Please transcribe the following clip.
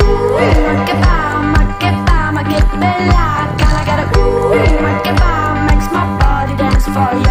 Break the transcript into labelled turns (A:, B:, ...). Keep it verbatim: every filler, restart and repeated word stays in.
A: ooh, rock it bomb, rock it bomb, I get me like. Girl, I got a ooh, rock it bomb, makes my body dance for you.